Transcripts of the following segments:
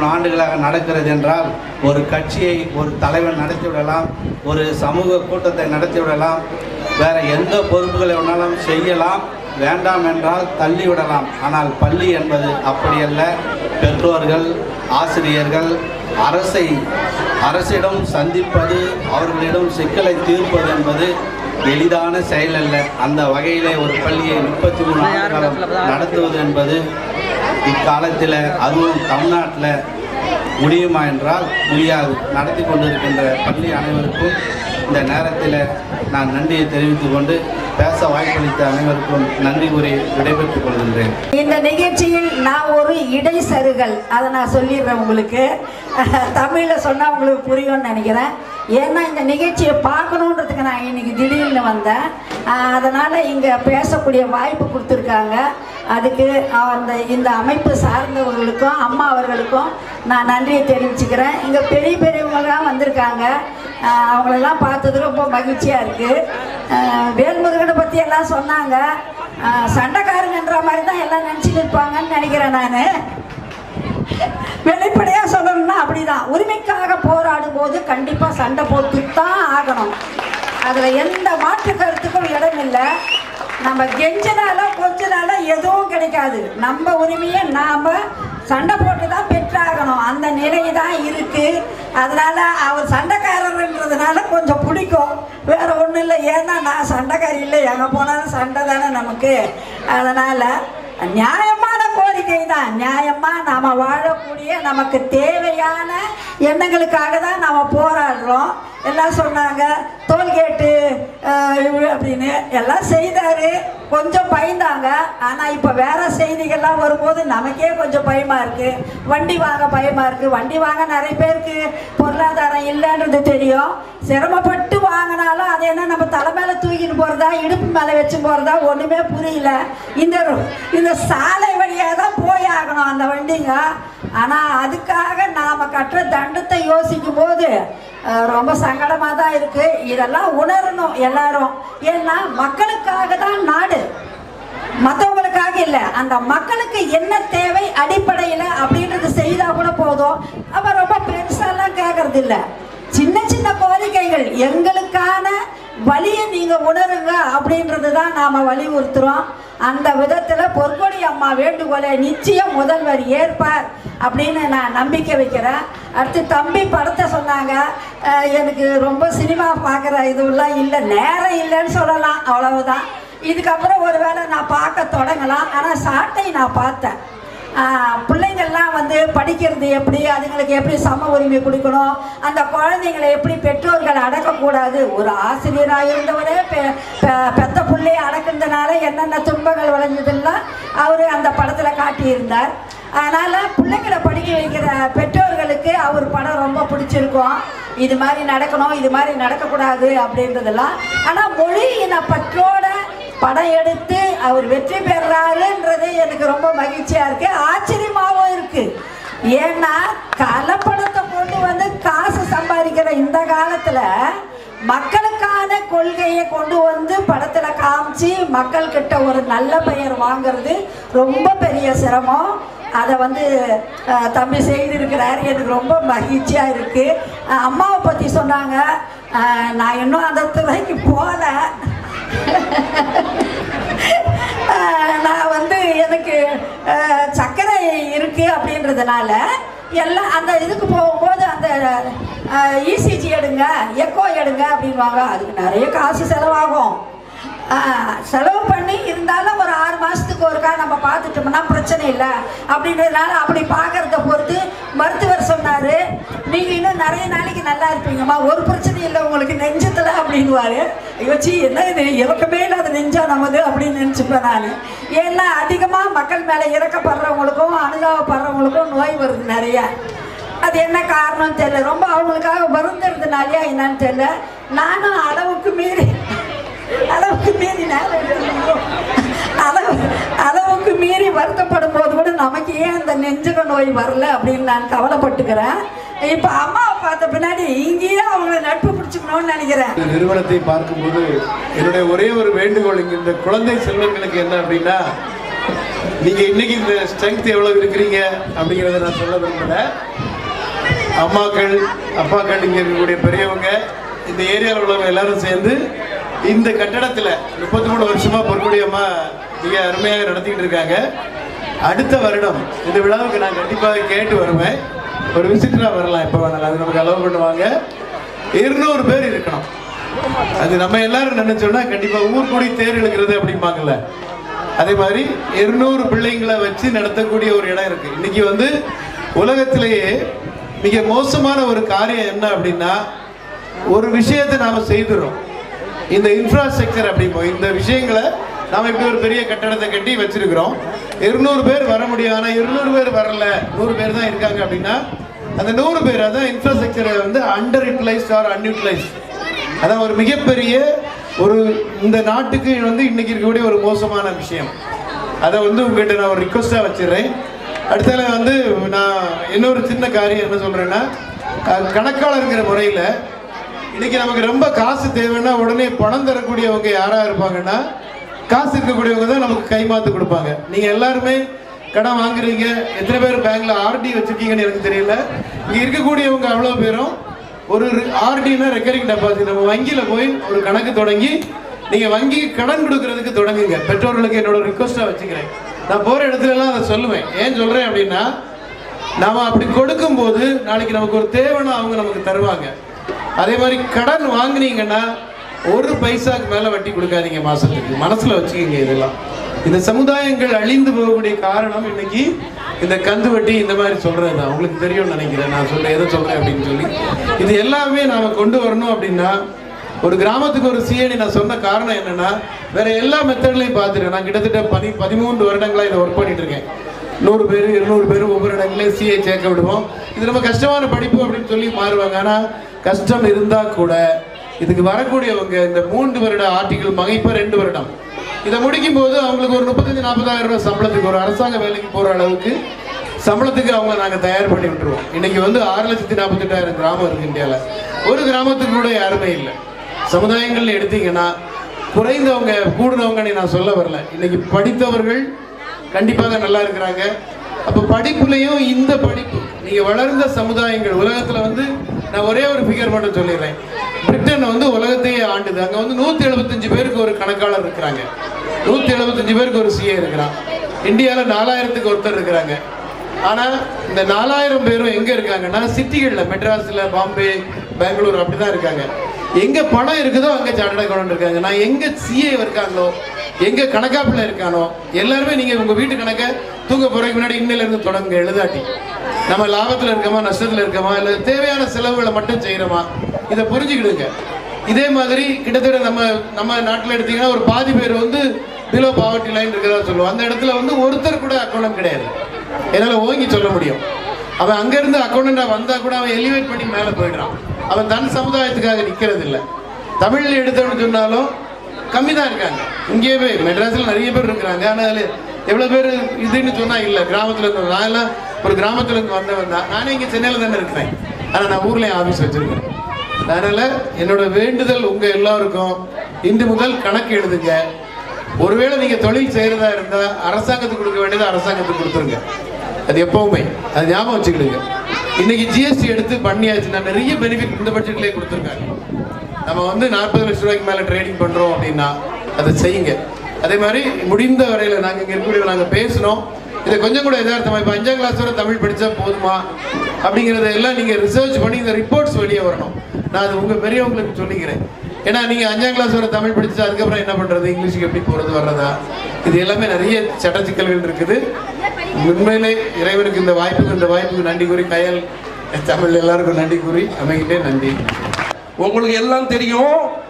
ஆண்டுகளாக நடக்கிறது என்றால் ஒரு கட்சியை ஒரு தலைவன் நடத்திவிடலாம், ஒரு சமூக கூட்டத்தை நடத்திவிடலாம், வேறு எந்த பொறுப்புகளை வேணாலும் செய்யலாம், வேண்டாம் என்றால் தள்ளிவிடலாம். ஆனால் பள்ளி என்பது அப்படியல்ல. பெற்றோர்கள், ஆசிரியர்கள் அரசிடம் சந்திப்பது, அவர்களிடம் சிக்கலை தீர்ப்பது என்பது எளிதான செயல் அல்ல. அந்த வகையிலே ஒரு பள்ளியை 33 ஆண்டுகாலம் நடத்துவது என்பது இக்காலத்தில், அதுவும் தமிழ்நாட்டில் முடியுமா என்றால் முடியாது. நடத்தி கொண்டிருக்கின்ற பள்ளி அனைவருக்கும் இந்த நேரத்தில் நான் நன்றியை தெரிவித்துக் கொண்டு பேச வாய்ப்பளித்த அனைவருக்கும் நன்றி கூறி விடைபெற்றுக் கொள்கின்றேன். இந்த நிகழ்ச்சியில் நான் ஒரு இடைசருகல், அதை நான் சொல்லிடுறேன். உங்களுக்கு தமிழில் சொன்னால் உங்களுக்கு புரியும்னு நினைக்கிறேன். ஏன்னா இந்த நிகழ்ச்சியை பார்க்கணுன்றதுக்கு நான் இன்னைக்கு திடீர்னு வந்தேன். அதனால் இங்கே பேசக்கூடிய வாய்ப்பு கொடுத்துருக்காங்க. அதுக்கு இந்த அமைப்பு சார்ந்தவர்களுக்கும் அம்மா அவர்களுக்கும் நான் நன்றியை தெரிவிச்சுக்கிறேன். இங்கே பெரிய பெரியவங்களாம் வந்திருக்காங்க. அவங்களெல்லாம் பார்த்தது ரொம்ப மகிழ்ச்சியாக இருக்குது. வேல்முருகனை பற்றி எல்லாம் சொன்னாங்க. சண்டைக்காரங்கன்ற மாதிரி தான் எல்லாம் நினச்சிட்டு இருப்பாங்கன்னு நினைக்கிறேன். நான் வெளிப்படையாக சொல்லணும்னா அப்படிதான். உரிமைக்காக போராடும் போது கண்டிப்பாக சண்டை போட்டு தான் ஆகணும். அதில் எந்த மாற்று கருத்துக்கும் இடம் இல்லை. நம்ம கெஞ்சினால கொஞ்ச நாள எதுவும் கிடைக்காது. நம்ம உரிமையை நாம் சண்டை போட்டு தான் பெற்றாகணும். அந்த நிலை தான் இருக்குது. அதனால் அவர் சண்டைக்காரர்ன்றதுனால கொஞ்சம் பிடிக்கும், வேறு ஒன்றும் இல்லை. ஏன்னா நான் சண்டைக்காரி இல்லை, எங்கே போனாலும் சண்டை தானே நமக்கு. அதனால் நியாயமான கோரிக்கை தான். நியாயமாக நாம் வாழக்கூடிய நமக்கு தேவையான எண்ணங்களுக்காக தான் நாம் போராடுறோம். எல்லாம் சொன்னாங்க டோல்கேட்டு அப்படின்னு எல்லாம் செய்தார். கொஞ்சம் பயந்தாங்க. ஆனால் இப்போ வேறு செய்திகள்லாம் வரும்போது நமக்கே கொஞ்சம் பயமாக இருக்குது. வண்டி வாங்க பயமாக இருக்குது. வண்டி வாங்க நிறைய பேருக்கு பொருளாதாரம் இல்லைன்றது தெரியும். சிரமப்பட்டு வாங்கினாலும் அது என்ன நம்ம தலை மேலே தூக்கிட்டு போகிறதா, இடுப்பு மேலே வச்சு போகிறதா, ஒன்றுமே புரியல. இந்த சாலை வழியாக தான் போய் ஆகணும் அந்த வண்டிங்க. ஆனால் அதுக்காக நாம் கட்டுற தண்டத்தை யோசிக்கும் போது ரொம்ப சங்கடமாக தான் இருக்குது. இதெல்லாம் உணரணும் எல்லாரும். ஏன்னா மக்களுக்காக தான் நாடு, மற்றவங்களுக்காக இல்லை. அந்த மக்களுக்கு என்ன தேவை அடிப்படையில் அப்படின்றது செய்தால் கூட போதும். அப்போ ரொம்ப பெருசாலாம் கேட்கறது இல்லை. சின்ன சின்ன கோரிக்கைகள், எங்களுக்கான வழியை நீங்கள் உணருங்க அப்படின்றது தான் நாம் வலியுறுத்துகிறோம். அந்த விதத்தில் பொற்கொடி அம்மா வேண்டுகோளை நிச்சயம் முதல்வர் ஏற்பார் அப்படின்னு நான் நம்பிக்கை வைக்கிறேன். அடுத்து தம்பி படத்தை சொன்னாங்க. எனக்கு ரொம்ப சினிமா பார்க்குற இதுவெல்லாம் இல்லை, நேரம் இல்லைன்னு சொல்லலாம், அவ்வளவுதான். இதுக்கப்புறம் ஒரு வேளை நான் பார்க்க தொடங்கலாம். ஆனால் சாட்டை நான் பார்த்தேன். பிள்ளைங்கள்லாம் படிக்கிறது எப்படி, அதுங்களுக்கு எப்படி சம உரிமை கொடுக்கணும், அந்த குழந்தைங்களை எப்படி பெற்றோர்கள் அடக்கக்கூடாது. ஒரு ஆசிரியராக இருந்தவரே பெத்த பிள்ளையை அடக்கிறதுனால என்னென்ன துன்பங்கள் விளைஞ்சதெல்லாம் அவர் அந்த படத்தில் காட்டியிருந்தார். அதனால் பிள்ளைங்களை படிக்க வைக்கிற பெற்றோர்களுக்கு அவர் படம் ரொம்ப பிடிச்சிருக்கும். இது மாதிரி நடக்கணும், இது மாதிரி நடக்கக்கூடாது அப்படின்றதெல்லாம். ஆனால் மொழி இன பற்றோட படம் எடுத்து அவர் வெற்றி பெறாருன்றது எனக்கு ரொம்ப மகிழ்ச்சியாக இருக்குது, ஆச்சரியமாகவும் இருக்குது. ஏன்னா கலப்படத்தை கொண்டு காசு சம்பாதிக்கிற இந்த காலத்தில் மக்களுக்கான கொள்கையை கொண்டு படத்தில் காமிச்சு மக்கள்கிட்ட ஒரு நல்ல பெயர் வாங்கிறது ரொம்ப பெரிய சிரமம். அதை தம்பி செய்திருக்கிறார். எனக்கு ரொம்ப மகிழ்ச்சியாக இருக்குது. அம்மாவை பற்றி சொன்னாங்க. நான் இன்னும் அந்த துறைக்கு போகல. நான் எனக்கு சர்க்கரை இருக்குது அப்படின்றதுனால எல்லாம் அந்த இதுக்கு போகும்போது அந்த இசிஜி எடுங்க, எக்கோ எடுங்க அப்படின்வாங்க. அதுக்கு நிறைய காசு செலவாகும். செலவு பண்ணி இருந்தாலும் ஒரு 6 மாதத்துக்கு ஒருக்கா நம்ம பார்த்துட்டோம்னா பிரச்சனை இல்லை அப்படின்றதுனால அப்படி பார்க்குறத பொறுத்து மருத்துவர் சொன்னார், நீங்கள் இன்னும் நிறைய நாளைக்கு நல்லா இருப்பீங்கம்மா, ஒரு பிரச்சனை இல்லை உங்களுக்கு நெஞ்சத்தில் அப்படின்வார். யோசி என்ன இது இறக்கமே இல்லாத நெஞ்சா நமது அப்படின்னு நினச்சிப்பேன் நான். ஏன்னா அதிகமாக மக்கள் மேலே இறக்கப்படுறவங்களுக்கும் அனுதாபப்படுறவங்களுக்கும் நோய் வருது நிறைய. அது என்ன காரணம் தெரியல. ரொம்ப அவங்களுக்காக வருந்துறதுனாலையா என்னன்னு தெரியல. நானும் அளவுக்கு மீறி அளவுக்கு மீறி வருத்தப்படும் போது கூட நமக்கு ஏன் அந்த நெஞ்சக நோய் வரல அப்படின்னு நான் கவலைப்பட்டுக்கிறேன். இப்போ அம்மாவை பார்த்த பின்னாடி இங்கேயே அவங்களை நட்பு பிடிச்சிக்கணும்னு நினைக்கிறேன். இந்த நிறுவனத்தை பார்க்கும்போது என்னுடைய ஒரே ஒரு வேண்டுகோள், இங்க இந்த குழந்தை செல்வங்களுக்கு என்ன அப்படின்னா, நீங்கள் இன்னைக்கு இந்த ஸ்ட்ரென்த் எவ்வளோ இருக்கிறீங்க அப்படிங்கிறத நான் சொல்ல விரும்பலை. அம்மாக்கள் அப்பாக்கள் இங்கே இருக்கக்கூடிய பெரியவங்க இந்த ஏரியாவில் உள்ளவங்க எல்லாரும் சேர்ந்து இந்த கட்டடத்தில் 33 வருஷமாக பொற்கொடி அம்மா மிக அருமையாக நடத்திக்கிட்டு இருக்காங்க. அடுத்த வருடம் இந்த விழாவுக்கு நான் கண்டிப்பாக கேட்டு வருவேன். ஒரு விசிட்டராக வரலாம், எப்போ வேணாலும். அது நமக்கு அலோவ் பண்ணுவாங்க. 200 பேர் இருக்கணும். அது நம்ம எல்லாரும் நினைச்சோம்னா கண்டிப்பாக ஊர் கூடி தேர் இழுக்கிறது அப்படிம்பாங்கல்ல, அதே மாதிரி 200 பிள்ளைங்களை வச்சு நடத்தக்கூடிய ஒரு இடம் இருக்கு. இன்னைக்கு வந்து உலகத்திலேயே மிக மோசமான ஒரு காரியம் என்ன அப்படின்னா, ஒரு விஷயத்தை நாம செய்துறோம், இந்த இன்ஃப்ராஸ்ட்ரக்சர் அப்படிம்போம். இந்த விஷயங்களை நாம இப்படி ஒரு பெரிய கட்டடத்தை கட்டி வச்சிருக்கிறோம். 200 பேர் வர முடியும். ஆனால் 200 பேர் வரல, 100 பேர் தான் இருக்காங்க அப்படின்னா அந்த 100 பேர் அதான் இன்ஃப்ராஸ்ட்ரக்சரை வந்து அண்டர் யூட்டிலைஸ்ட் ஆர் அன்யூட்டிலைஸ்ட். அதான் ஒரு மிகப்பெரிய ஒரு இந்த நாட்டுக்கு வந்து இன்னைக்கு இருக்கக்கூடிய ஒரு மோசமான விஷயம். அதை வந்து உங்ககிட்ட நான் ஒரு ரிக்வஸ்டாக வச்சிடுறேன். அடுத்தால வந்து நான் இன்னொரு சின்ன காரியம் என்ன சொல்கிறேன்னா, கணக்காளருங்கிற முறையில் இன்னைக்கு நமக்கு ரொம்ப காசு தேவைன்னா உடனே பணம் தரக்கூடியவங்க யாராக இருப்பாங்கன்னா, காசு இருக்கக்கூடியவங்க தான் நமக்கு கைமாத்து கொடுப்பாங்க. நீங்கள் எல்லாருமே கடன் வாங்குறீங்க. எத்தனை பேர் பேங்க்ல ஆர்டி வச்சிருக்கீங்கன்னு எனக்கு தெரியல. இங்கே இருக்கக்கூடியவங்க அவ்வளோ பேரும் ஒரு ஆர்டினா ரெக்கரிங் டெபாசிட், நம்ம வங்கியில் போய் ஒரு கணக்கு தொடங்கி நீங்கள் வங்கி கடன் கொடுக்கறதுக்கு தொடங்குங்க. பெற்றோர்களுக்கு என்னோட ரிக்வஸ்ட்டாக வச்சுக்கிறேன். நான் போகிற இடத்துலலாம் அதை சொல்லுவேன். ஏன் சொல்கிறேன் அப்படின்னா, நாம் அப்படி கொடுக்கும்போது நாளைக்கு நமக்கு ஒரு தேவைன்னா அவங்க நமக்கு தருவாங்க. அதே மாதிரி கடன் வாங்கினீங்கன்னா 1 பைசாக்கு மேலே வட்டி கொடுக்காதீங்க மாதத்துக்கு. மனசில் வச்சுக்கிங்க. இதெல்லாம் இந்த சமுதாயங்கள் அழிந்து போகக்கூடிய காரணம் இன்னைக்கு இந்த கந்து வட்டி இந்த மாதிரி சொல்கிறது தான். உங்களுக்கு தெரியும்னு நினைக்கிறேன் நான் எதை சொல்கிறேன் அப்படின்னு சொல்லி. இது எல்லாமே நாம் கொண்டு வரணும் அப்படின்னா, ஒரு கிராமத்துக்கு ஒரு சிஏடி நான் சொன்ன காரணம் என்னன்னா, வேற எல்லா மெத்தட்லையும் பார்த்துருக்கேன். நான் கிட்டத்தட்ட 13 வருடங்களாக இதை ஒர்க் பண்ணிட்டு இருக்கேன். 100 பேர் 200 பேர் ஒவ்வொரு இடங்களையும் சிஏ சேர்க்க விடுவோம். இது ரொம்ப கஷ்டமான படிப்பு அப்படின்னு சொல்லி மாறுவாங்க. ஆனால் கஷ்டம் இருந்தால் கூட இதுக்கு வரக்கூடியவங்க இந்த 3 வருட ஆர்டிகிள் மகைப்ப 2 வருடம் இதை முடிக்கும் போது அவங்களுக்கு ஒரு 35-40,000 ரூபாய் சம்பளத்துக்கு, ஒரு அரசாங்க வேலைக்கு போகிற அளவுக்கு சம்பளத்துக்கு அவங்க நாங்கள் தயார் பண்ணி விட்டுருவோம். இன்னைக்கு வந்து 6,48,000 கிராமம் இருக்கு இந்தியாவில். ஒரு கிராமத்துக்கு கூட யாருமே இல்லை. சமுதாயங்கள் எடுத்தீங்கன்னா குறைந்தவங்க கூடுனவங்கன்னு நான் சொல்ல வரல. இன்னைக்கு படித்தவர்கள் கண்டிப்பாக நல்லா இருக்கிறாங்க. அப்போ படிப்புலையும் இந்த படிப்பு நீங்கள் வளர்ந்த சமுதாயங்கள் உலகத்தில் வந்து நான் ஒரே ஒரு ஃபிகர் மட்டும் சொல்லிடுறேன். பிரிட்டன் வந்து உலகத்தையே ஆண்டுது. அங்கே வந்து 175 பேருக்கு ஒரு கணக்காளர் இருக்கிறாங்க, 175 பேருக்கு ஒரு சிஏ இருக்கிறான். இந்தியாவில் 4000க்கு ஒருத்தர் இருக்கிறாங்க. ஆனால் இந்த 4000 பேரும் எங்கே இருக்காங்கன்னா சிட்டிகளில், மெட்ராஸில், பாம்பே, பெங்களூர் அப்படி தான் இருக்காங்க. எங்கே பணம் இருக்குதோ அங்கே சார்ட்டர்ட் அக்கௌண்டன்ட் இருக்காங்க. நான் எங்கே சிஏ இருக்காங்களோ, எங்கே கணக்காப்பில் இருக்கானோ எல்லாருமே நீங்கள் உங்கள் வீட்டு கணக்கை தூங்க போகிறதுக்கு முன்னாடி இன்னிலேருந்து தொடங்க எழுதாட்டி. நம்ம லாபத்தில் இருக்கோமா நஷ்டத்தில் இருக்கோமா, இல்லை தேவையான செலவுகளை மட்டும் செய்கிறோமா, இதை புரிஞ்சுக்கிடுங்க. இதே மாதிரி கிட்டத்தட்ட நம்ம நாட்டில் எடுத்தீங்கன்னா ஒரு பாதி பேர் வந்து பிலோ பாவர்ட்டி லைன் இருக்கிறதா சொல்லுவோம். அந்த இடத்துல வந்து ஒருத்தர் கூட அக்கௌண்டன்ட் கிடையாது. என்னால் ஓங்கி சொல்ல முடியும். அவன் அங்கேருந்து அக்கௌண்டண்டாக வந்தால் கூட அவன் எலிவேட் பண்ணி மேலே போயிடுறான். அவன் தன் சமுதாயத்துக்காக நிற்கிறது இல்லை. தமிழில் எடுத்தோன்னு சொன்னாலும் கம்மி தான் இருக்காங்க. இங்கேயே போய் மெட்ராஸில் நிறைய பேர் இருக்கிறாங்க. ஆனால் அதில் எவ்வளோ பேர் இதுன்னு சொன்னால் இல்லை. கிராமத்தில் இருந்து நான் எல்லாம் ஒரு கிராமத்துலேருந்து வந்தவன் தான். நானே இங்கே சென்னையில் தானே இருக்கிறேன். ஆனால் நான் ஊர்லேயும் ஆஃபீஸ் வச்சுருக்கேன். அதனால் என்னோட வேண்டுதல் உங்கள் எல்லாருக்கும் இன்று முதல் கணக்கு எழுதுங்க. ஒருவேளை நீங்கள் தொழில் செய்கிறதா இருந்தால் அரசாங்கத்துக்கு கொடுக்க வேண்டியதை அரசாங்கத்துக்கு கொடுத்துருங்க. அது எப்பவுமே அது ஞாபகம் வச்சுக்கிடுங்க. இன்னைக்கு ஜிஎஸ்டி எடுத்து பண்ணியாச்சுன்னா நிறைய பெனிஃபிட் இந்த பட்ஜெட்லேயே கொடுத்துருக்காங்க. நம்ம வந்து 40 லட்ச ரூபாய்க்கு மேலே ட்ரேடிங் பண்ணுறோம் அப்படின்னா அதை செய்யுங்க. அதே மாதிரி முடிந்த வரையில் நாங்கள் இங்கே இருக்கக்கூடிய நாங்கள் பேசினோம். இதை கொஞ்சம் கூட எதார்த்தமாக இப்போ 5ஆம் கிளாஸ் வரை தமிழ் படித்தா போதுமா அப்படிங்கிறத எல்லாம் நீங்கள் ரிசர்ச் பண்ணி இந்த ரிப்போர்ட்ஸ் வெளியே வரணும். நான் அது உங்கள் பெரியவங்களுக்கு சொல்லிக்கிறேன். ஏன்னா நீங்கள் 5ஆம் கிளாஸ் வரை தமிழ் படித்தா அதுக்கப்புறம் என்ன பண்ணுறது, இங்கிலீஷுக்கு எப்படி போகிறது வர்றதா, இது எல்லாமே நிறைய சட்ட சிக்கல்கள் இருக்குது. உண்மையிலே இறைவனுக்கு இந்த வாய்ப்புக்கு நன்றி கூறி, கையால் தமிழ் எல்லாருக்கும் நன்றி கூறி அமைகிட்டே நன்றி. உங்களுக்கு எல்லாம் தெரியும்,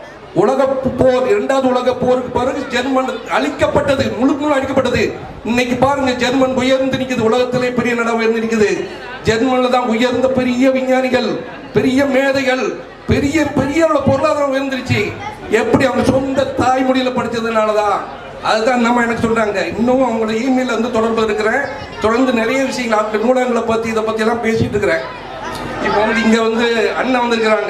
போர் 2வது உலகப் போருக்கு பிறகு ஜெர்மன் அழிக்கப்பட்டது, முழு அழிக்கப்பட்டது. இன்னைக்கு பாருங்க ஜெர்மன் உயர்ந்து நிற்குது, உலகத்திலே பெரிய நாடாக உயர்ந்து நிற்குது. ஜெர்மன்ல தான் உயர்ந்த பெரிய விஞ்ஞானிகள், பெரிய மேதைகள், பெரிய பெரிய பொருளாதாரம் உயர்ந்துருச்சு. எப்படி அவங்க சொந்த தாய்மொழியில படிச்சதுனாலதான். அதுதான் நம்ம எனக்கு சொல்றாங்க. இன்னும் அவங்களோட இமெயில் வந்து தொடர்பு இருக்கிறேன். தொடர்ந்து நிறைய விஷயங்கள் நூலகங்களை பத்தி இதை பத்தி எல்லாம் பேசிட்டு இருக்கிறேன். இப்போ வந்து இங்க வந்து அண்ணன் வந்திருக்கிறாங்க,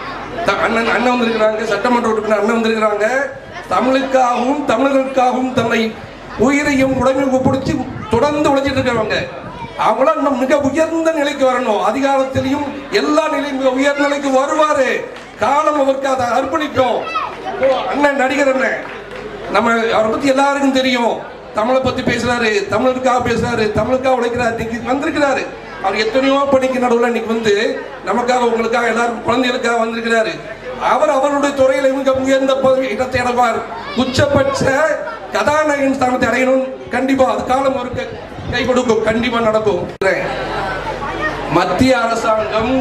அண்ணன் வந்திருக்கிறாங்க, சட்டமன்ற உறுப்பினர் அண்ணன் வந்திருக்கிறாங்க. தமிழுக்காகவும் தமிழர்களுக்காகவும் தன்னை உயிரையும் உடம்பையும் ஒப்படைச்சு தொடர்ந்து உழைச்சிட்டு இருக்கிறவங்க. அவங்களாம் இன்னும் மிக உயர்ந்த நிலைக்கு வரணும். அதிகாரத்திலையும் எல்லா நிலையும் மிக உயர்ந்த நிலைக்கு வருவாரு. காலம் அவருக்கு அதை அர்ப்பணிக்கும். அண்ணன் நடிகர் அண்ணன், நம்ம அவரை பத்தி எல்லாருக்கும் தெரியும். தமிழை பத்தி பேசுறாரு, தமிழுக்காக பேசுறாரு, தமிழுக்காக உழைக்கிறாரு. இன்னைக்கு வந்திருக்கிறாரு. அவர் எத்தனையோ பணிக்கு நடுவில் இன்னைக்கு வந்து நமக்காக உங்களுக்காக எல்லாரும் குழந்தைகளுக்காக வந்திருக்கிறாரு. அவர் அவருடைய துறையில மிக உயர்ந்த இடத்தை அடைவார். உச்சபட்ச கதாநாயகன் ஸ்தானத்தை அடையணும். கண்டிப்பா அது காலம் அவருக்கு கை கொடுக்கும். கண்டிப்பா நடக்கும். மத்திய அரசாங்கம்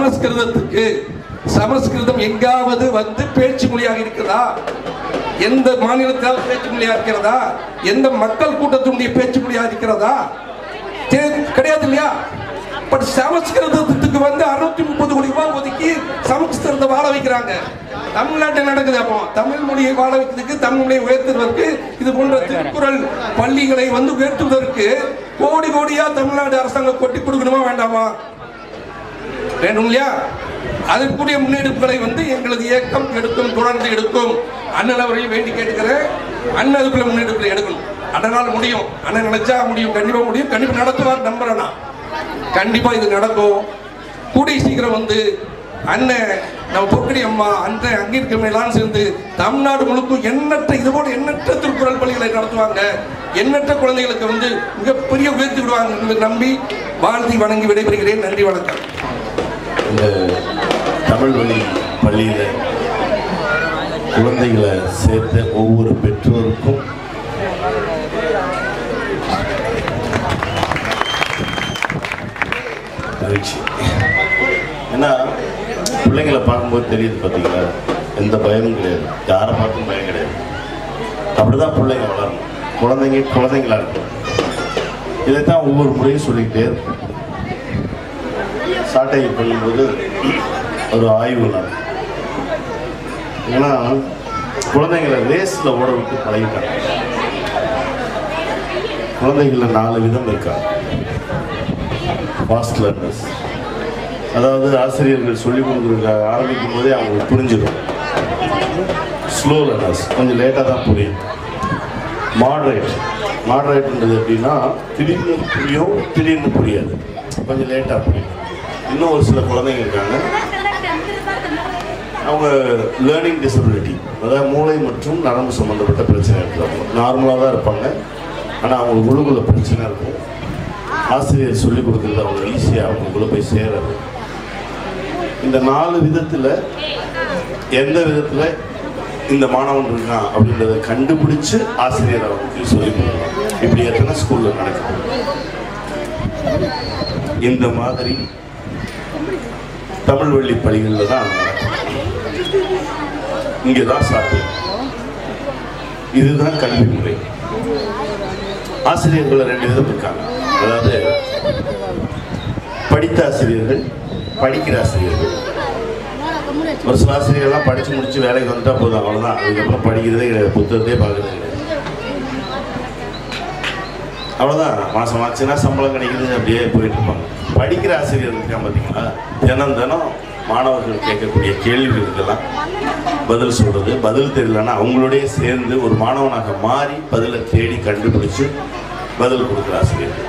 சமஸ்கிருதம் எங்காவது வந்து பேச்சு மொழியாக இருக்கிறதா? எந்த மாநிலத்தில் பேச்சு மொழியாக இருக்கிறதா? எந்த மக்கள் கூட்டத்தினுடைய பேச்சு மொழியாக இருக்கிறதா? கிடையாது இல்லையா? பட் சமஸ்கிருதத்துக்கு வந்து 630 கோடி ரூபாய் ஒதுக்கி சமஸ்கிருதத்தை வாழ வைக்கிறாங்க. தமிழ்நாட்டில் நடக்குது. அப்போ தமிழ் மொழியை வாழ வைக்கிறதுக்கு, தமிழ் மொழியை உயர்த்துவதற்கு, இது போன்ற திருக்குறள் பள்ளிகளை வந்து உயர்த்துவதற்கு கோடி கோடியா தமிழ்நாடு அரசாங்கம் கொட்டி கொடுக்கணுமா வேண்டாமா? வேணும் இல்லையா? அதற்குரிய முன்னெடுப்புகளை வந்து எங்களது இயக்கம் எடுக்கும், தொடர்ந்து எடுக்கும். அண்ணன் அவரையும் வேண்டி கேட்டுக்கிறேன். அண்ணன் அதுக்குள்ள முன்னெடுப்புகளை எடுக்கணும். அண்ணனால் முடியும். அண்ணன் நினைச்சா முடியும். கண்டிப்பா முடியும். கண்டிப்பா நடத்துவார் நம்புறேன். கண்டிப்பா இது நடக்கும். கூடிய சீக்கிரம் வந்து அண்ணன் நம்ம பொற்கடி அம்மா அண்ணன் அங்கே இருக்கிற எல்லாம் சேர்ந்து தமிழ்நாடு முழுக்கும் எண்ணற்ற இது போல எண்ணற்ற திருக்குறள் பள்ளிகளை நடத்துவாங்க. எண்ணற்ற குழந்தைகளுக்கு வந்து மிகப்பெரிய உயர்த்தி விடுவாங்க நம்பி வாழ்த்தி வணங்கி விடைபெறுகிறேன். நன்றி, வணக்கம். இந்த தமிழ் வழி பள்ளியில் குழந்தைகளை சேர்த்த ஒவ்வொரு பெற்றோருக்கும் மகிழ்ச்சி. ஏன்னா பிள்ளைங்களை பார்க்கும்போது தெரியுது, பார்த்தீங்களா, எந்த பயமும் கிடையாது, யாரை பார்த்தும் பயம் கிடையாது. அப்படிதான் பிள்ளைங்க வளரணும். குழந்தைங்களா இருக்கும். இதைத்தான் ஒவ்வொரு முறையும் சொல்லிக்கிட்டே இருக்கும். சாட்டை பண்ணும்போது ஒரு ஆய்வு நடக்கும். ஏன்னா குழந்தைங்களை ரேஸில் ஓட விட்டு பழகிட்டாங்க. குழந்தைகளில் 4 விதம் இருக்காங்க. ஃபாஸ்ட் லேர்னர்ஸ், அதாவது ஆசிரியர்கள் சொல்லிக் கொடுக்குறதுக்கு ஆரம்பிக்கும் போதே அவங்களுக்கு புரிஞ்சிடும். ஸ்லோ லேர்னர்ஸ், கொஞ்சம் லேட்டாக தான் புரியும். மாடரேட்ன்றது எப்படின்னா திடீர்னு புரியும், திடீர்னு புரியாது, கொஞ்சம் லேட்டாக புரியும். இன்னும் ஒரு சில குழந்தைங்க இருக்காங்க, அவங்க லேர்னிங் டிசபிலிட்டி, அதாவது மூளை மற்றும் நரம்பு சம்மந்தப்பட்ட பிரச்சனை இருக்கிறாங்க. நார்மலாக தான் இருப்பாங்க, ஆனால் அவங்களுக்கு உள்ளுக்குள்ள பிரச்சனை இருக்கும். ஆசிரியர் சொல்லிக் கொடுக்குறது அவங்க ஈஸியாக அவங்களுக்குள்ள போய் சேராது. இந்த 4 விதத்தில் எந்த விதத்தில் இந்த மாணவன் இருக்கான் அப்படின்றத கண்டுபிடிச்சு ஆசிரியர் அவங்களுக்கு சொல்லிக் கொடுக்கலாம். இப்படி எத்தனை ஸ்கூலில் நடக்குது. இந்த மாதிரி தமிழ் வழி பள்ளிகளில் தான் நடக்கும். இங்கே தான் சாத்தியம். இதுதான் கல்வி முறை. ஆசிரியர்கள் 2 விதம் இருக்காங்க. அதாவது படித்த ஆசிரியர்கள், படிக்கிற ஆசிரியர்கள். ஒரு சில ஆசிரியர்கள்லாம் படித்து முடிச்சு வேலைக்கு வந்துட்டா போதும், அவ்வளோதான். அதுக்கப்புறம் படிக்கிறதே கிடையாது, புத்தகத்தையே பார்க்கறதே கிடையாது. அவ்வளோதான், மாதம் ஆச்சுன்னா சம்பளம் கிடைக்குது, அப்படியே போயிட்டு இருப்பாங்க. படிக்கிற ஆசிரியர் இருக்காங்க பார்த்தீங்களா, தினம் மாணவர்கள் கேட்கக்கூடிய கேள்விகளுக்கெல்லாம் பதில் சொல்கிறது. பதில் தெரியலன்னா அவங்களோடய சேர்ந்து ஒரு மாணவனாக மாறி பதிலை தேடி கண்டுபிடிச்சு பதில் கொடுக்குற ஆசிரியர்கள்.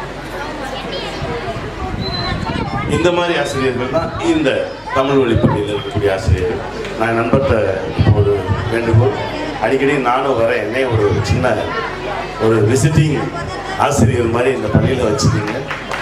இந்த மாதிரி ஆசிரியர்கள் தான் இந்த தமிழ் வழி பள்ளியில் இருக்கக்கூடிய ஆசிரியர்கள். நான் நண்பர்கிட்ட ஒரு வேண்டுகோள், அடிக்கடி நானும் வரேன், என்னை ஒரு சின்ன ஒரு விசிட்டிங் ஆசிரியர் மாதிரி இந்த பள்ளியில் வச்சுக்கிங்க.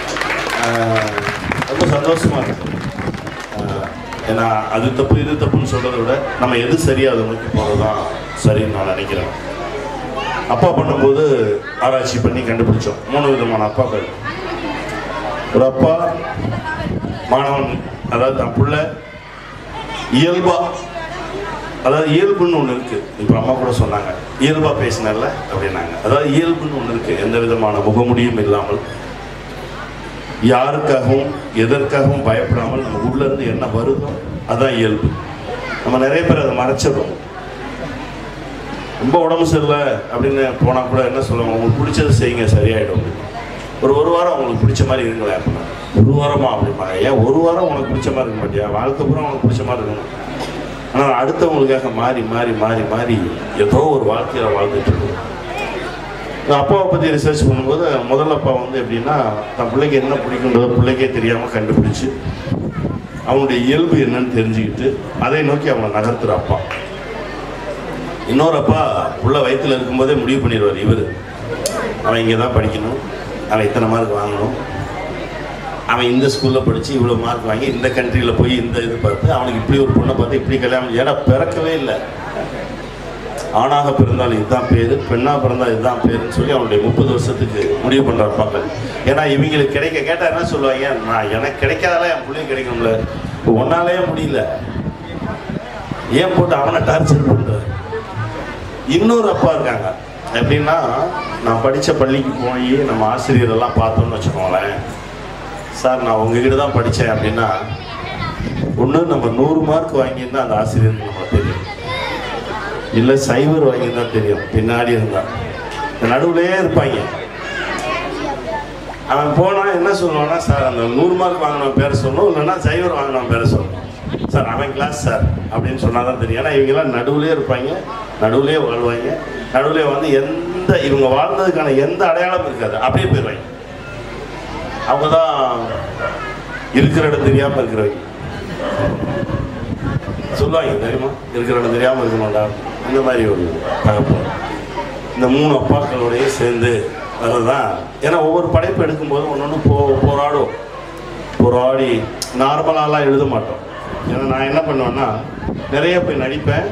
ரொம்ப சந்தோஷமாக இருக்கும். ஏன்னா அது தப்பு இது தப்புன்னு சொல்கிறத விட நம்ம எது சரியாக அதை நோக்கி போகிறது தான் சரின்னு நான் நினைக்கிறேன். அப்பா பண்ணும்போது ஆராய்ச்சி பண்ணி கண்டுபிடிச்சோம் 3 விதமான அப்பாக்கள். ஒரு அப்பா மாணவன், அதாவது தன் பிள்ளை இயல்பாக, அதாவது இயல்புன்னு ஒன்று இருக்குது. இப்போ அம்மா கூட சொன்னாங்க, இயல்பாக பேசினல அப்படின்னாங்க. அதாவது இயல்புன்னு ஒன்று இருக்குது, எந்த விதமான முகமுடியும் இல்லாமல், யாருக்காகவும் எதற்காகவும் பயப்படாமல் நம்ம உள்ளேருந்து என்ன வருதோ அதுதான் இயல்பு. நம்ம நிறைய பேர் அதை மறைச்சிடுறோம். ரொம்ப உடம்பு சரியில்லை அப்படின்னு போனால் கூட என்ன சொல்லுவாங்க, உங்களுக்கு பிடிச்சது செய்யுங்க சரியாயிடும். ஒரு வாரம் உங்களுக்கு பிடிச்ச மாதிரி இருங்களேன் அப்படின்னா, 1 வாரமா அப்படிம்பாங்க. ஏன் 1 வாரம் உனக்கு பிடிச்ச மாதிரி இருக்க மாட்டியா? வாழ்க்கை பூரா உனக்கு பிடிச்ச மாதிரி இருக்கணும். ஆனால் அடுத்தவங்களுக்காக மாறி மாறி மாறி மாறி ஏதோ ஒரு வாழ்க்கையில் வாழ்ந்துட்டு இருக்கோம். அப்பாவை பற்றி ரிசர்ச் பண்ணும்போது முதல் அப்பா வந்து எப்படின்னா தன் பிள்ளைக்கு என்ன பிடிக்குன்றதை பிள்ளைக்கே தெரியாமல் கண்டுபிடிச்சு அவனுடைய இயல்பு என்னன்னு தெரிஞ்சுக்கிட்டு அதை நோக்கி அவனை நகர்த்துற அப்பா. இன்னொரு அப்பா புள்ள வயிற்றுல இருக்கும்போதே முடிவு பண்ணிடுவார், இவர் அவன் இங்கே தான் படிக்கணும், அவன் இத்தனை மார்க் வாங்கணும், அவன் இந்த ஸ்கூலில் படித்து இவ்வளோ மார்க் வாங்கி இந்த கண்ட்ரியில் போய் இந்த இது பார்த்து அவனுக்கு இப்படி ஒரு பொண்ணை பார்த்து இப்படி கல்யாணம். ஏன்னா பிறக்கவே இல்லை, ஆணாக பிறந்தால் இதுதான் பேர், பெண்ணாக பிறந்தால் இதுதான் பேருன்னு சொல்லி அவனுடைய 30 வருஷத்துக்கு முடிவு பண்ணுற அப்பாக்கள். ஏன்னா இவங்களுக்கு கேட்டால் என்ன சொல்லுவாங்க, நான் எனக்கு கிடைக்காதால என் பிள்ளைங்க கிடைக்கும்ல, ஒன்னாலே முடியல, ஏன் போட்டு அவனை டார்ச்சர் பண்ணுற. இன்னொரு அப்பா இருக்காங்க, எப்படின்னா நான் படித்த பள்ளிக்கு போய் நம்ம ஆசிரியரெல்லாம் பார்த்தோம்னு வச்சுக்கோங்களேன், சார் நான் உங்ககிட்ட தான் படித்தேன் அப்படின்னா ஒன்று நம்ம 100 மார்க் வாங்கியிருந்தால் அந்த ஆசிரியருக்கு நம்மளுக்கு தெரியும், இல்லை சைவர் வாங்கியிருந்தா தெரியும், பின்னாடி இருந்தால் நடுவுலையே இருப்பாங்க. அவன் போனால் என்ன சொல்லுவான்னா, சார் அந்த 100 மார்க் வாங்கினவன் பேரை சொல்லணும், இல்லைன்னா சைவர் வாங்கினவன் பேரை சொல்லணும், சார் அவன் கிளாஸ் சார் அப்படின்னு சொன்னால் தான் தெரியும். ஏன்னா இவங்கெல்லாம் நடுவுலேயே இருப்பாங்க, நடுவுலேயே வாழ்வாங்க, நடுவுலேயே வந்து எந்த இவங்க வாழ்ந்ததுக்கான எந்த அடையாளம் இருக்காது, அப்படியே போயிடுவாங்க. அவங்க தான் இருக்கிற இடம் தெரியாமல் இருக்கிறவங்க சொல்லுவாங்க, தெரியுமா இருக்கிற இடம் தெரியாமல் இருக்கணும்டா, இந்த மாதிரி ஒரு தகப்பன். இந்த 3 அப்பாக்களோடையே சேர்ந்து அதுதான். ஏன்னா ஒவ்வொரு படைப்பு எடுக்கும்போது ஒன்று போராடி நார்மலாலாம் எழுத மாட்டோம். ஏன்னா நான் என்ன பண்ணுவேன்னா நிறைய போய் நடிப்பேன்.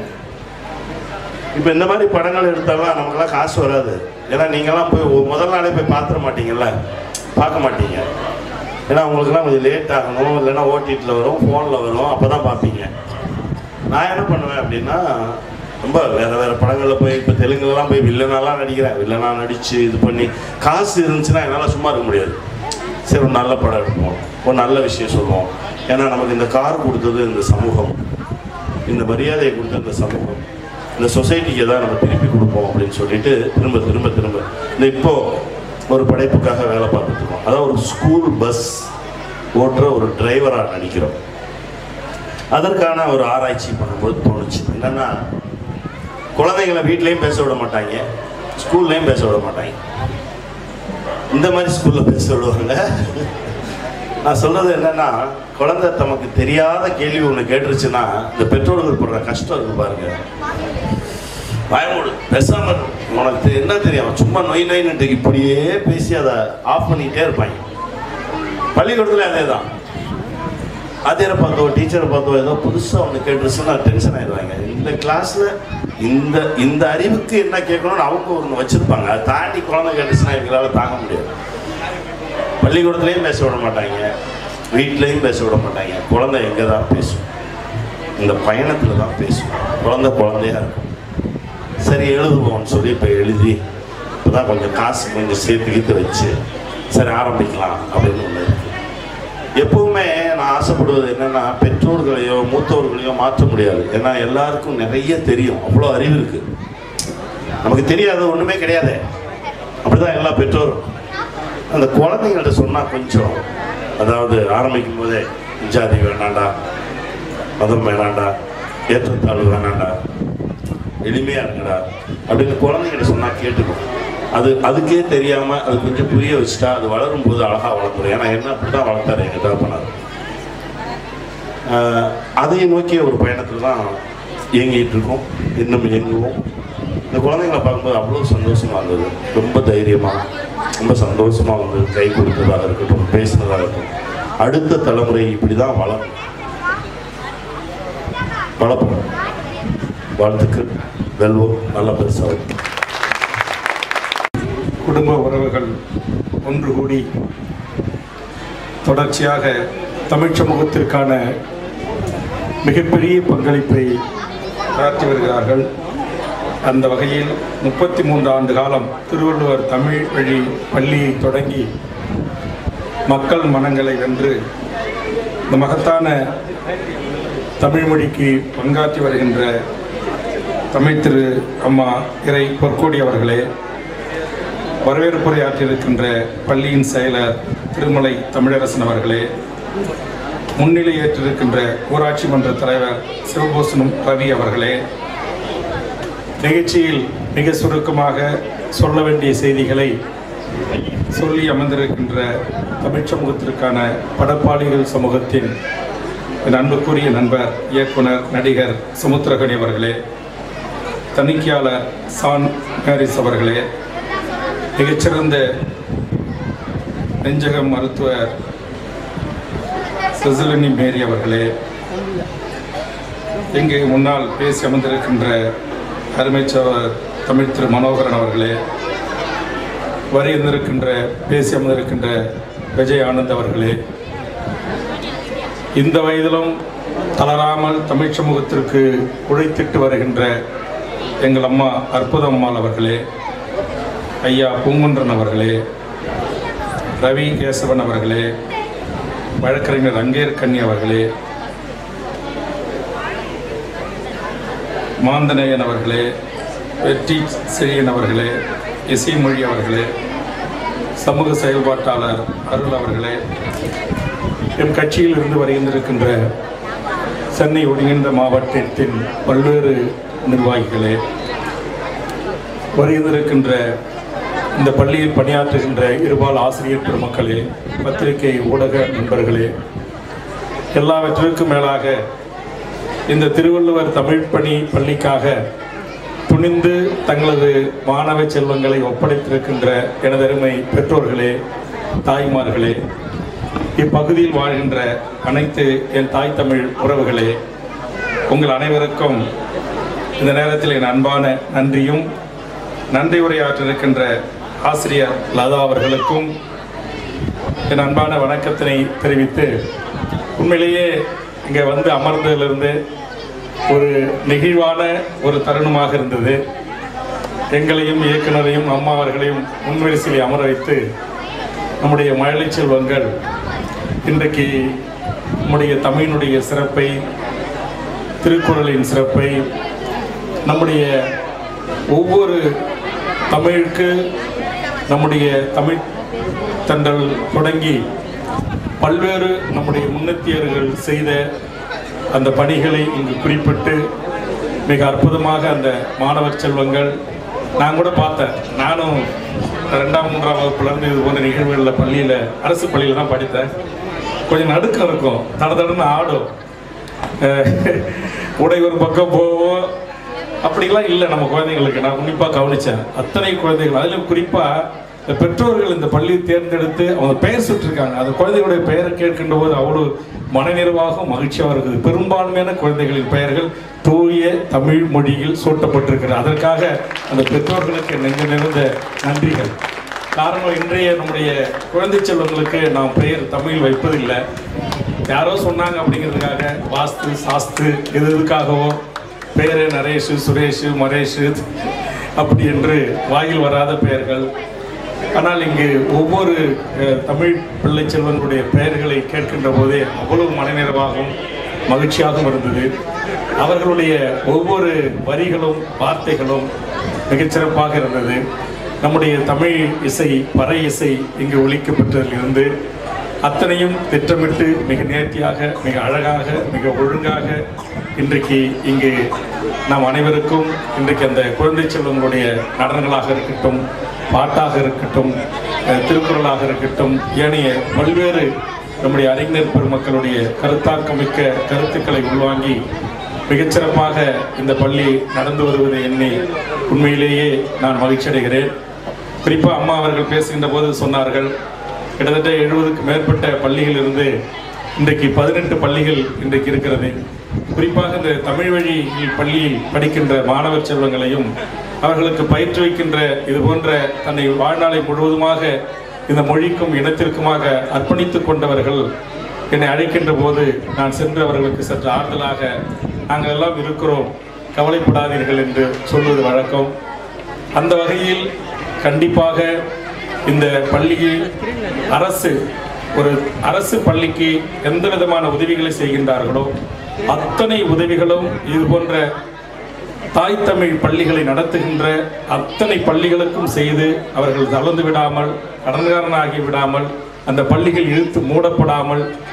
இப்போ இந்த மாதிரி படங்கள் எடுத்தாலும் நமக்கெல்லாம் காசு வராது. ஏன்னா நீங்கள்லாம் போய் முதல் நாளே போய் பார்த்துட மாட்டீங்கல்ல, பார்க்க மாட்டீங்க. ஏன்னா உங்களுக்குலாம் கொஞ்சம் லேட் ஆகணும், இல்லைன்னா ஓடிடியில் வரும், ஃபோனில் வரும், அப்போ தான் பார்ப்பீங்க. நான் என்ன பண்ணுவேன் அப்படின்னா ரொம்ப வேறு படங்களில் போய் இப்போ தெலுங்குலலாம் போய் வில்லனாலாம் நடிக்கிறேன். வில்லனாக நடித்து இது பண்ணி காசு இருந்துச்சுன்னா என்னால் சும்மா இருக்க முடியாது. சரி ஒரு நல்ல படம் எடுப்போம், ஒரு நல்ல விஷயம் சொல்லுவோம். ஏன்னா நமக்கு இந்த கார் கொடுத்தது இந்த சமூகம், இந்த மரியாதையை கொடுத்த இந்த சமூகம், இந்த சொசைட்டிக்கு எதாவது நம்ம திருப்பி கொடுப்போம் அப்படின்னு சொல்லிட்டு திரும்ப திரும்ப திரும்ப இந்த இப்போது ஒரு படைப்புக்காக வேலை பார்த்துட்ருக்கோம். அதான் ஒரு ஸ்கூல் பஸ் ஓட்டுற ஒரு டிரைவராக நடிக்கிறோம். அதற்கான ஒரு ஆராய்ச்சி பண்ணும்போது தோணுச்சு என்னென்னா, குழந்தைங்களை வீட்லேயும் பேச விட மாட்டாங்க, ஸ்கூல்லையும் பேச விட மாட்டாங்க. இந்த மாதிரி ஸ்கூலில் பேச விடுவாங்க. நான் சொல்கிறது என்னென்னா, குழந்தை தமக்கு தெரியாத கேள்வி ஒன்று கேட்டுருச்சுன்னா இந்த பெற்றோர்கள் படுற கஷ்டம் இருக்கு பாருங்க. பயமுடு பேசாமல் உனக்கு என்ன தெரியும், சும்மா நொய்னுட்டு இப்படியே பேசி அதை ஆஃப் பண்ணிக்கிட்டே இருப்பாங்க. பள்ளிக்கூடத்தில் அதே தான், அதே பார்த்தோ டீச்சரை பார்த்தோ ஏதோ புதுசாக ஒன்று கேட்டுருச்சுன்னா டென்ஷன் ஆயிடுவாங்க. இந்த கிளாஸில் இந்த அறிவுக்கு என்ன கேட்கணும்னு அவங்க ஒன்று வச்சுருப்பாங்க. அதை தாண்டி குழந்தை கேட்டுச்சுன்னா எங்களால் தாங்க முடியாது. பள்ளிக்கூடத்துலேயும் பேச விட மாட்டாங்க, வீட்லேயும் பேச விட மாட்டாங்க. குழந்தை எங்கே தான் பேசும், இந்த பயணத்தில் தான் பேசும். குழந்தையாக இருக்கும். சரி எழுதுவோம்னு சொல்லி இப்போ எழுதி இப்போ தான் கொஞ்சம் காசு கொஞ்சம் சேர்த்து வச்சு சரி ஆரம்பிக்கலாம் அப்படின்னு ஒன்று இருக்குது. எப்பவுமே நான் ஆசைப்படுவது என்னென்னா, பெற்றோர்களையோ மூத்தவர்களையோ மாற்ற முடியாது. ஏன்னா எல்லாருக்கும் நிறைய தெரியும், அவ்வளோ அறிவு இருக்குது. நமக்கு தெரியாத ஒன்றுமே கிடையாது. அப்படிதான் எல்லா பெற்றோரும். அந்த குழந்தைங்கள்ட்ட சொன்னால் கொஞ்சம், அதாவது ஆரம்பிக்கும் போதே ஜாதி வேணாண்டா, மதம் வேணாண்டா, ஏற்றத்தாழ்வு வேணாண்டா, எளிமையாக இருக்குடா அப்படின்னு குழந்தைங்கிட்ட சொன்னால் கேட்டுக்கும். அதுக்கே தெரியாமல் அது கொஞ்சம் புரிய வச்சுட்டா அது வளரும் போது அழகாக வளர்த்துரும். ஏன்னா என்ன அப்படி தான் வளர்த்தாரு எங்கள் தகப்பனார். அதை நோக்கிய ஒரு பயணத்தில் தான் இயங்கிட்டு இருக்கோம், இன்னும் இயங்குவோம். இந்த குழந்தைங்களை பார்க்கும்போது அவ்வளோ சந்தோஷமாக இருந்தது. ரொம்ப தைரியமாக ரொம்ப சந்தோஷமாக வந்து கை கொடுத்ததாக இருக்கட்டும், பேசினதாக இருக்கட்டும். அடுத்த தலைமுறை இப்படி தான் வளர்ப்போம். வாழ்த்துக்கள், வெல்வோம், நல்ல பெருசாகும். குடும்ப உறவுகள் ஒன்று கூடி தொடர்ச்சியாக தமிழ் சமூகத்திற்கான மிகப்பெரிய பங்களிப்பை ஆற்றி வருகிறார்கள். அந்த வகையில் 33 ஆண்டு காலம் திருவள்ளுவர் தமிழ் வழி பள்ளியை தொடங்கி மக்கள் மனங்களை வென்று இந்த மகத்தான தமிழ் மொழிக்கு பங்காற்றி வருகின்ற தமிழ் திரு அம்மா இறை பொற்கோடி அவர்களே, வரவேற்புரை ஆற்றியிருக்கின்ற பள்ளியின் செயலர் திருமலை தமிழரசன் அவர்களே, முன்னிலை ஏற்றிருக்கின்ற ஊராட்சி மன்ற தலைவர் சிவபூசணம் ரவி அவர்களே, நிகழ்ச்சியில் மிக சுருக்கமாக சொல்ல வேண்டிய செய்திகளை சொல்லி அமர்ந்திருக்கின்ற தமிழ் சமூகத்திற்கான படைப்பாளிகள் சமூகத்தின் என் அன்புக்குரிய நண்பர் இயக்குனர் நடிகர் சமுத்திரகனி அவர்களே, தணிக்கையாளர் சான் மேரிஸ் அவர்களே, மிகச்சிறந்த நெஞ்சக மருத்துவர் செசிலினி மேரி அவர்களே, இங்கு முன்னால் பேசி அமர்ந்திருக்கின்ற அருமைச்சவர் தமிழ் திரு மனோகரன் அவர்களே, பேசி அமர்ந்திருக்கின்ற விஜய் ஆனந்த் அவர்களே, இந்த வயதிலும் தளராமல் தமிழ் சமூகத்திற்கு உழைத்திட்டு வருகின்ற எங்கள் அம்மா அற்புதம்மாள் அவர்களே, ஐயா பூங்குன்றன் அவர்களே, ரவி கேசவன் அவர்களே, வழக்கறிஞர் அங்கேர் கன்னி அவர்களே, மாந்தநேயன் அவர்களே, வெற்றி செழியன் அவர்களே, இசைமொழி அவர்களே, சமூக செயல்பாட்டாளர் அருள் அவர்களே, என் கட்சியில் இருந்து வருகின்றிருக்கின்ற சென்னை ஒருங்கிணைந்த மாவட்டத்தின் பல்வேறு நிர்வாகிகளே, வருகின்றிருக்கின்ற இந்த பள்ளியில் பணியாற்றுகின்ற இருபால் ஆசிரியர் பெருமக்களே, பத்திரிகை ஊடக நண்பர்களே, எல்லாவற்றிற்கும் மேலாக இந்த திருவள்ளுவர் தமிழ் பணி பள்ளிக்காக துணிந்து தங்களது மாணவ செல்வங்களை ஒப்படைத்திருக்கின்ற எனது அருமை பெற்றோர்களே, தாய்மார்களே, இப்பகுதியில் வாழ்கின்ற அனைத்து என் தாய் தமிழ் உறவுகளே, உங்கள் அனைவருக்கும் இந்த நேரத்தில் என் அன்பான நன்றியும், நன்றி உரையாற்றிருக்கின்ற ஆசிரியர் லதா அவர்களுக்கும் என் அன்பான வணக்கத்தினை தெரிவித்து, உண்மையிலேயே இங்கே வந்து அமர்ந்ததிலிருந்து ஒரு நெகிழ்வான ஒரு தருணமாக இருந்தது. எங்களையும் இயக்குனரையும் அம்மா அவர்களையும் முன்வரிசையில் அமர வைத்து நம்முடைய மழலை செல்வங்கள் இன்றைக்கு நம்முடைய தமிழினுடைய சிறப்பை, திருக்குறளின் சிறப்பை, நம்முடைய ஒவ்வொரு தமிழுக்கு நம்முடைய தமிழ் தண்டல் தொடங்கி பல்வேறு நம்முடைய முன்னத்தியர்கள் செய்த அந்த பணிகளை இங்கு குறிப்பிட்டு மிக அற்புதமாக அந்த மாணவர் செல்வங்கள், நான் கூட பார்த்தேன், நானும் 2ஆம் 3ஆம் வகுப்புலேருந்து இது போன்ற நிகழ்வுகளில் பள்ளியில் அரசு பள்ளியில் தான் படித்தேன். கொஞ்சம் நடுக்கம் இருக்கும், தடன்னு ஆடும், உடை ஒரு பக்கம் போவோம், அப்படிலாம் இல்லை நம்ம குழந்தைங்களுக்கு. நான் உன்னிப்பாக கவனித்தேன் அத்தனை குழந்தைகள், அதிலும் குறிப்பாக இந்த பெற்றோர்கள் இந்த பள்ளியை தேர்ந்தெடுத்து அவங்க பெயர் சுட்டிருக்காங்க. அந்த குழந்தைகளுடைய பெயரை கேட்கின்ற போது அவ்வளோ மனநிறைவாகவும் மகிழ்ச்சியாக இருக்குது. பெரும்பான்மையான குழந்தைகளின் பெயர்கள் தூய தமிழ் மொழியில் சூட்டப்பட்டிருக்கிறது. அதற்காக அந்த பெற்றோர்களுக்கு நெஞ்ச நிறைந்த நன்றிகள். காரணம், இன்றைய நம்முடைய குழந்தை செல்வங்களுக்கு நாம் பெயர் தமிழ் வைப்பதில்லை. யாரோ சொன்னாங்க அப்படிங்கிறதுக்காக வாஸ்து சாஸ்து எதுக்காகவோ பெயரு நரேஷு, சுரேஷு, மரேஷு அப்படி என்று வாயில் வராத பெயர்கள். ஆனால் இங்கு ஒவ்வொரு தமிழ் பிள்ளை செல்வங்களுடைய பெயர்களை கேட்கின்ற போதே அவ்வளவு மனநிறைவாகவும் மகிழ்ச்சியாகவும் இருந்தது. அவர்களுடைய ஒவ்வொரு வரிகளும் வார்த்தைகளும் மிகச்சிறப்பாக இருந்தது. நம்முடைய தமிழ் இசை, பறை இசை இங்கு ஒலிக்கப்பட்டதிலிருந்து அத்தனையும் திட்டமிட்டு மிக நேர்த்தியாக, மிக அழகாக, மிக ஒழுங்காக இன்றைக்கு இங்கு நாம் அனைவருக்கும் இன்றைக்கு அந்த குழந்தை செல்வங்களுடைய நடனங்களாக இருக்கட்டும், பாட்டாக இருக்கட்டும், திருக்குறளாக இருக்கட்டும், ஏனைய பல்வேறு நம்முடைய அறிஞர் பெருமக்களுடைய கருத்தாக்கமிக்க கருத்துக்களை உள்வாங்கி மிகச்சிறப்பாக இந்த பள்ளி நடந்து வருவதை எண்ணி உண்மையிலேயே நான் மகிழ்ச்சி அடைகிறேன். குறிப்பாக அம்மா அவர்கள் பேசுகின்ற போது சொன்னார்கள், கிட்டத்தட்ட 70க்கும் மேற்பட்ட பள்ளிகள் இருந்து இன்றைக்கு 18 பள்ளிகள் இன்றைக்கு இருக்கிறது. குறிப்பாக இந்த தமிழ் வழி பள்ளியில் படிக்கின்ற மாணவர் செல்வங்களையும் அவர்களுக்கு பயிற்றுவிக்கின்ற இது போன்ற தன்னை வாழ்நாளை முழுவதுமாக இந்த மொழிக்கும் இனத்திற்குமாக அர்ப்பணித்துக் கொண்டவர்கள் என்னை அழைக்கின்ற போது நான் சென்று அவர்களுக்கு சற்று ஆறுதலாக, நாங்கள் எல்லாம் இருக்கிறோம், கவலைப்படாதீர்கள் என்று சொல்வது வழக்கம். அந்த வகையில் கண்டிப்பாக இந்த பள்ளியில் அரசு பள்ளிக்கு எந்த விதமான உதவிகளை செய்கின்றார்களோ அத்தனை உதவிகளும் இது போன்ற தாய் தமிழ் பள்ளிகளை நடத்துகின்ற அத்தனை பள்ளிகளுக்கும் செய்து அவர்கள் தளர்ந்து விடாமல், கடன்காரனாகி விடாமல், அந்த பள்ளிகள் இழுத்து மூடப்படாமல்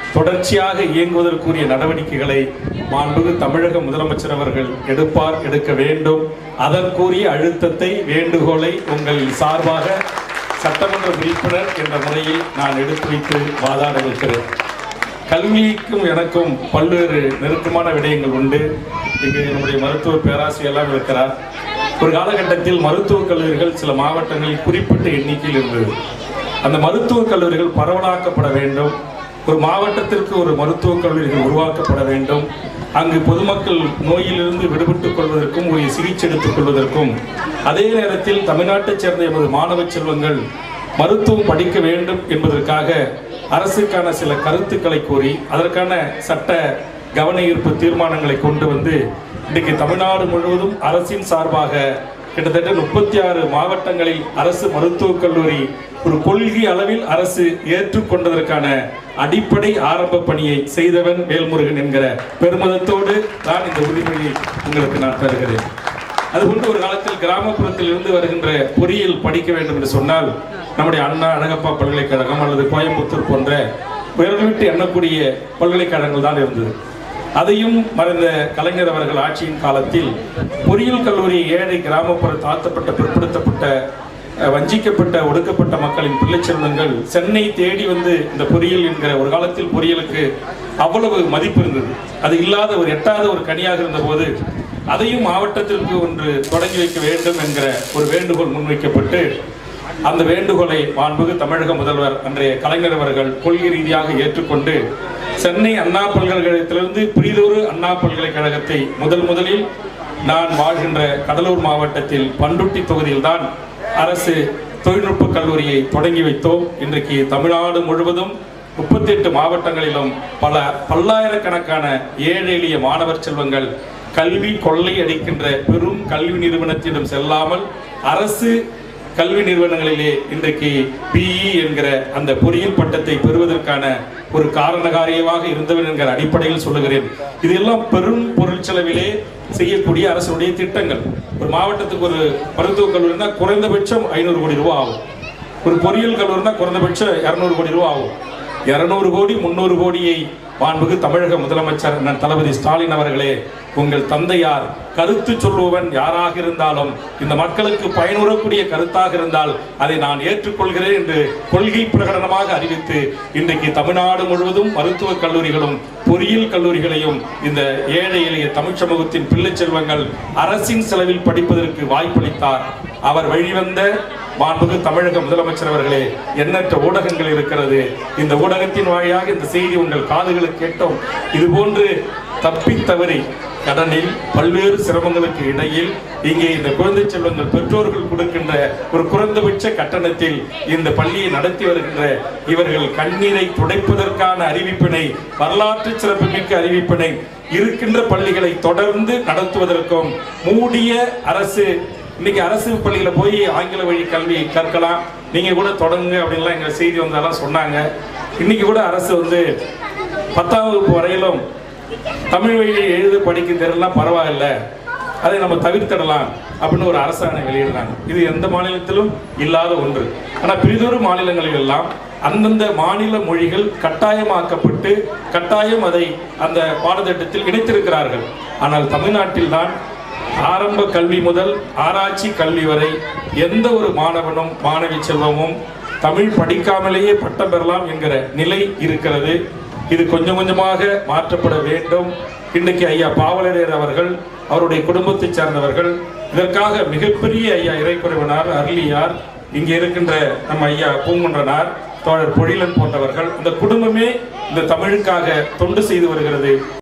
தொடர்ச்சியாக இயங்குவதற்குரிய நடவடிக்கைகளை மாண்புமிகு தமிழக முதலமைச்சர் அவர்கள் எடுக்க வேண்டும். அதற்குரிய அழுத்தத்தை, வேண்டுகோளை உங்கள் சார்பாக சட்டமன்ற உறுப்பினர் என்ற முறையில் நான் எடுத்து வைத்து வாதாட இருக்கிறேன். கல்விக்கும் எனக்கும் பல்வேறு நெருக்கமான விடயங்கள் உண்டு. இங்கு நம்முடைய மருத்துவ பேராசிரியர் எல்லாம் இருக்கிறார். ஒரு காலகட்டத்தில் மருத்துவக் கல்லூரிகள் சில மாவட்டங்களில் குறிப்பிட்ட எண்ணிக்கையில் இருந்தது. அந்த மருத்துவக் கல்லூரிகள் பரவலாக்கப்பட வேண்டும். ஒரு மாவட்டத்திற்கு ஒரு மருத்துவக் கல்லூரிகள் உருவாக்கப்பட வேண்டும். அங்கு பொதுமக்கள் நோயிலிருந்து விடுபட்டுக் கொள்வதற்கும் ஒரு சிகிச்சை எடுத்துக் கொள்வதற்கும், அதே நேரத்தில் தமிழ்நாட்டைச் சேர்ந்த எமது மாணவ செல்வங்கள் மருத்துவம் படிக்க வேண்டும் என்பதற்காக அரசுக்கான சில கருத்துக்களை கூறி அதற்கான சட்ட கவன ஈர்ப்பு தீர்மானங்களை கொண்டு வந்து இன்றைக்கு தமிழ்நாடு முழுவதும் அரசின் சார்பாக கிட்டத்தட்ட 36 மாவட்டங்களில் அரசு மருத்துவக் கல்லூரி ஒரு கொள்கை அளவில் அரசு ஏற்றுக்கொண்டதற்கான அடிப்படை ஆரம்ப பணியை செய்தவன் வேல்முருகன் என்கிற பெருமிதத்தோடு தான் இந்த உரிமையை உங்களுக்கு நான் தருகிறேன். அதுபோன்று ஒரு காலத்தில் கிராமப்புறத்தில் இருந்து வருகின்ற பொறியியல் படிக்க வேண்டும் என்று சொன்னால் நம்முடைய அண்ணா அழகப்பா பல்கலைக்கழகம் அல்லது கோயம்புத்தூர் போன்ற உயர்விட்டு எண்ணக்கூடிய பல்கலைக்கழகங்கள் தான் இருந்தது. அதையும் மறைந்த கலைஞர் அவர்கள் ஆட்சியின் காலத்தில் பொறியியல் கல்லூரி ஏழை கிராமப்புற தாழ்த்தப்பட்ட பிற்படுத்தப்பட்ட வஞ்சிக்கப்பட்ட ஒடுக்கப்பட்ட மக்களின் பிள்ளை செல்வங்கள் சென்னை தேடி வந்து இந்த பொறியியல் என்கிற ஒரு காலத்தில் பொறியியலுக்கு அவ்வளவு மதிப்பு இருந்தது. அது இல்லாத ஒரு எட்டாத ஒரு கனியாக இருந்த போது அதையும் மாவட்டத்திற்கு ஒன்று தொடங்கி வைக்க வேண்டும் என்கிற ஒரு வேண்டுகோள் முன்வைக்கப்பட்டு அந்த வேண்டுகோளை மாண்புமிகு தமிழக முதல்வர் அன்றைய கலைஞர் அவர்கள் கொள்கை ரீதியாக ஏற்றுக்கொண்டு சென்னை அண்ணா பல்கலைக்கழகத்திலிருந்து பிரிதொரு அண்ணா பல்கலைக்கழகத்தை முதலில் நான் வாழ்கின்ற கடலூர் மாவட்டத்தில் பண்ருட்டி தொகுதியில்தான் அரசு தொழில்நுட்ப கல்லூரியை தொடங்கி வைத்தோம். இன்றைக்கு தமிழ்நாடு முழுவதும் 38 மாவட்டங்களிலும் பல்லாயிரக்கணக்கான ஏழை எளிய மாணவர் செல்வங்கள் கல்வி கொள்ளை அடிக்கின்ற பெரும் கல்வி நிறுவனத்திடம் செல்லாமல் அரசு கல்வி நிறுவனங்களிலே இன்றைக்கு பிஇ என்கிற அந்த பொறியியல் பட்டத்தை பெறுவதற்கான ஒரு காரணகாரியமாக இருந்தவன் என்கிற அடிப்படையில் சொல்லுகிறேன். இதெல்லாம் பெரும் பொருள் செலவிலே செய்யக்கூடிய அரசுடைய திட்டங்கள். ஒரு மாவட்டத்துக்கு ஒரு மருத்துவக் கல்லூரினா குறைந்தபட்சம் 500 கோடி ரூபாய் ஆகும். ஒரு பொறியியல் கல்லூரினா குறைந்தபட்சம் 200 கோடி ரூபாய் ஆகும். 200 கோடி 300 கோடியை மாண்புமிகு தமிழக முதலமைச்சர் தளபதி ஸ்டாலின் அவர்களே, உங்கள் தந்தையார் கருத்து சொல்லுவன் யாராக இருந்தாலும் இந்த மக்களுக்கு பயனுறக்கூடிய கருத்தாக இருந்தால் அதை நான் ஏற்றுக்கொள்கிறேன் என்று கொள்கை பிரகடனமாக அறிவித்து இன்றைக்கு தமிழ்நாடு முழுவதும் மருத்துவக் கல்லூரிகளும் பொறியியல் கல்லூரிகளையும் இந்த ஏழை எளிய தமிழ் சமூகத்தின் பிள்ளை செல்வங்கள் அரசின் செலவில் படிப்பதற்கு வாய்ப்பளித்தார். அவர் வழிவந்த மாண்புமிகு தமிழக முதலமைச்சர் அவர்களே, எண்ணற்ற ஊடகங்கள் இருக்கிறது. இந்த ஊடகத்தின் வாயிலாக இந்த செய்தி உங்கள் காதுகளுக்கு கேட்டோம். இதுபோன்று தப்பி தவறி கடனில் பல்வேறு சிரமங்களுக்கு இடையில் இங்கே இந்த குழந்தை செல்வங்கள் பெற்றோர்கள் கொடுக்கின்ற ஒரு குறைந்தபட்ச கட்டணத்தில் இந்த பள்ளியை நடத்தி வருகின்ற இவர்கள் கண்ணீரை துடைப்பதற்கான அறிவிப்பினை, வரலாற்று சிறப்புமிக்க அறிவிப்பினை இருக்கின்ற பள்ளிகளை தொடர்ந்து நடத்துவதற்கும் மூடிய அரசு, இன்னைக்கு அரசு பள்ளியில போய் ஆங்கில வழி கல்வி கற்கலாம், நீங்க கூட தொடங்குங்க அப்படின்லாம் எங்க செய்தி வந்தாலும் சொன்னாங்க. இன்னைக்கு கூட அரசு 10ஆம் வகுப்பு வரையிலும் தமிழ் வழியை எழுத படிக்க தெரியலாம், பரவாயில்ல, அதை நம்ம தவிர்த்திடலாம் அப்படின்னு ஒரு அரசாணை வெளியிடுறாங்க. இது எந்த மாநிலத்திலும் இல்லாத ஒன்று. ஆனால் பிரிதொரு மாநிலங்களில் எல்லாம் அந்தந்த மாநில மொழிகள் கட்டாயமாக்கப்பட்டு கட்டாயம் அதை அந்த பாடத்திட்டத்தில் இணைத்திருக்கிறார்கள். ஆனால் தமிழ்நாட்டில் தான் ஆரம்ப கல்வி முதல் ஆராய்ச்சி கல்வி வரை எந்த ஒரு மாணவனும் மாணவி செல்வமும் தமிழ் படிக்காமலேயே பட்டம் பெறலாம் என்கிற நிலை இருக்கிறது. இது கொஞ்சம் கொஞ்சமாக மாற்றப்பட வேண்டும். இன்றைக்கு ஐயா பாவலரேர் அவர்கள், அவருடைய குடும்பத்தை சார்ந்தவர்கள், இதற்காக மிகப்பெரிய ஐயா இறைக்குறைவனார், அருளியார், இங்கே இருக்கின்ற நம்ம ஐயா பூங்குன்றனார், தோழர் பொழிலன் போன்றவர்கள், இந்த குடும்பமே இந்த தமிழுக்காக தொண்டு செய்து வருகிறது.